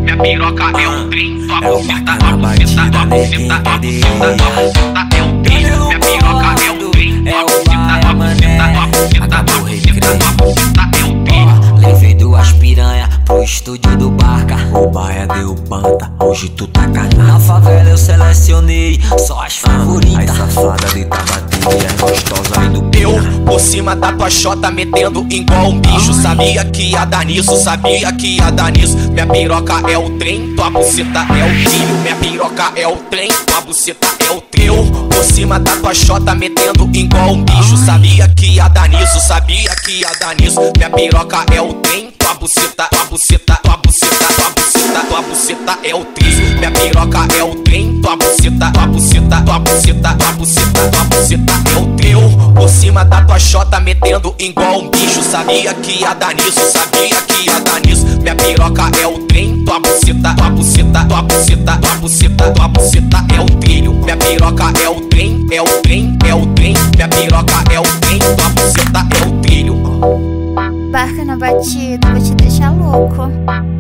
minha piroca é o trem, tua buceta, tua buceta, tua buceta, tua buceta, tua buceta é o trem, minha piroca é o trem, tua buceta, tua buceta, tua buceta, tua buceta, tua buceta é o trem. Levei duas piranha pro estúdio do Barca. O Baia deu panta, hoje tu tá canal. Na favela eu selecionei só as favoritas. As safada de Tabatinga e as gostosas aí do Eu, por cima da tua xota, metendo igual um bicho. Sabia que ia dar nisso, sabia que ia dar nisso. Minha piroca é o trem, tua buceta é o trilho. Minha piroca é o trem, tua buceta é o trio. Por cima da tua xota, metendo igual um bicho. Sabia que ia dar nisso, sabia que ia dar nisso. Minha piroca é o trem, tua buceta, tua buceta, tua buceta, tua buceta, tua buceta é o trio. Minha piroca é o trem, tua buceta, tua buceta, tua buceta, tua buceta, tua buceta é o trio. Por cima da tua xota, metendo igual um bicho. Sabia que ia dar nisso, sabia que ia dar nisso. Minha piroca é o trem, tua buceta, tua buceta, tua buceta, tua buceta, tua buceta é o trilho. Minha piroca é o trem, é o trem, é o trem. Minha piroca é o trem, tua buceta é o trilho. Barca na batida, vou te deixar louco.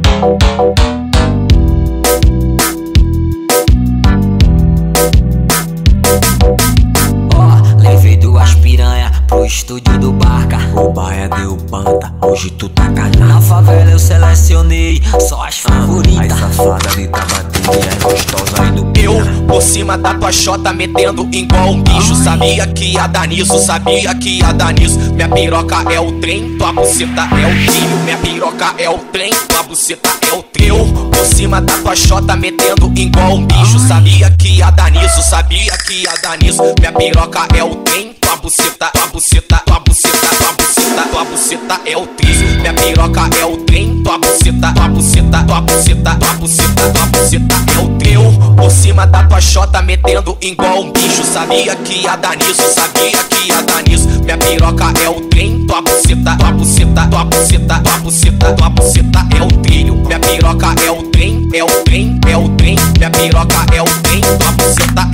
Levei duas piranha pro estúdio do Barca. O Baia deu panta, hoje tu tá canal. Na favela eu selecionei só as favoritas. As safada de Tabatinga e as gostosas aí do Eu, por cima da tua xota, metendo igual um bicho. Sabia que ia dar nisso, sabia que ia dar nisso. Minha piroca é o trem, tua buceta é o trilho. Minha piroca é o trem, tua buceta é o trio. Por cima da tua xota, metendo igual um bicho. Sabia que ia dar nisso, sabia que ia dar nisso. Minha piroca é o trem, tua buceta, tua buceta, tua buceta, tua buceta, tua buceta é o trio. Minha piroca é o trem, tua buceta, tua buceta, tua buceta, tua buceta, tua buceta é o trio. Por cima da tua xota, metendo igual um bicho. Sabia que ia dar nisso, sabia que ia dar nisso. Minha piroca é o trem, tua buceta, tua buceta, tua buceta, tua buceta, tua buceta é o trilho. Minha piroca é o trem, é o trem, é o trem. Minha piroca é o trem, tua buceta